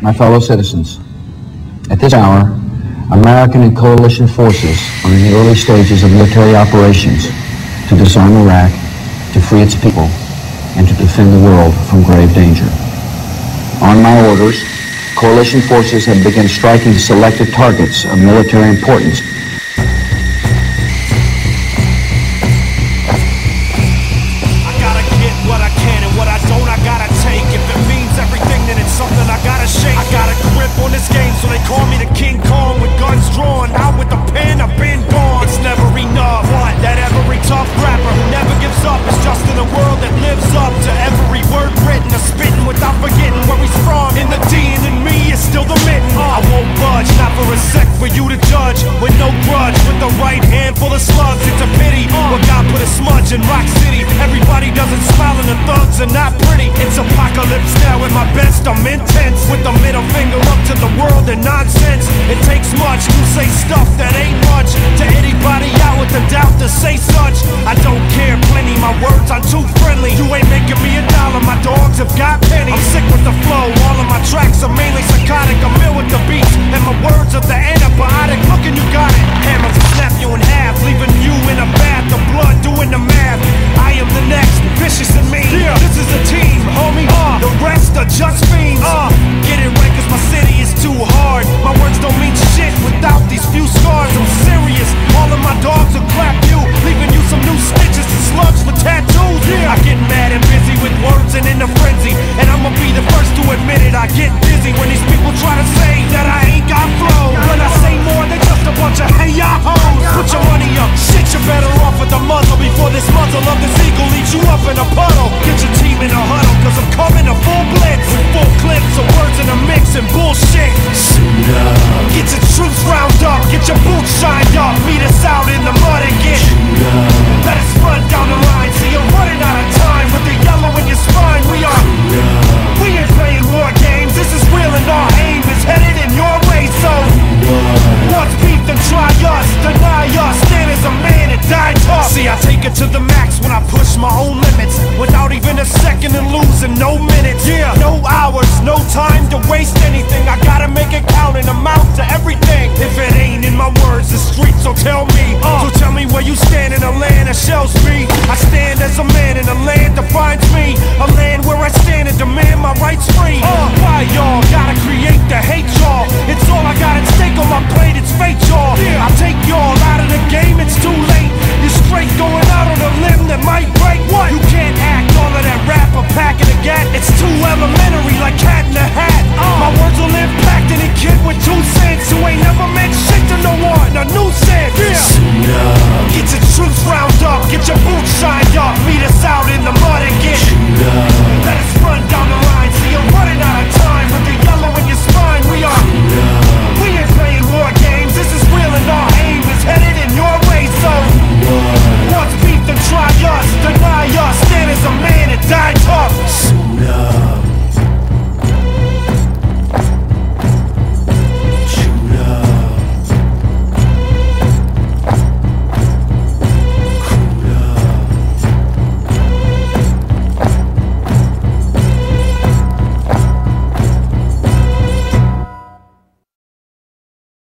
My fellow citizens, at this hour, American and coalition forces are in the early stages of military operations to disarm Iraq, to free its people, and to defend the world from grave danger. On my orders, coalition forces have begun striking selected targets of military importance. I gotta get what I can, and what I don't I gotta take. If it means everything, then it's something I gotta shake. I got a grip on this game, so they call me the King Kong. With guns drawn, out with the pen, I've been gone. It's never enough. What? That every tough rapper who never gives up is just in a world that lives up to every word written, or spitting without forgetting where he's from. In the D and in me is still the mitten. I won't budge, not for a sec for you to judge. With no grudge, with the right hand full of slugs. It's a pity, but God put a smudge in Rock City. Everybody doesn't smile and the thugs are not pretty. It's apocalypse now at my best, I'm intense. With the middle finger up to the world and nonsense. It takes much to say stuff that ain't much. To anybody out with a doubt to say such. I don't care plenty, my words are too friendly. You ain't making me a dollar, my dogs have got pennies. I'm sick with the flow, all of my tracks are mainly psychotic. I'm ill with the beats, and my words are the antibiotic. Look and you got it, hammers will snap you in half, leaving you in a bath of blood doing the math. I am the next, vicious and mean. Yeah. This is a team, homie, the rest are just fiends. Get it right cause my city is too hard. My words don't mean shit without these few scars. I'm serious, all of my dogs will clap you, leaving you some new stitches and slugs for tattoos. Yeah. I get mad and busy with words and in a frenzy, and I'ma be the first to admit it. I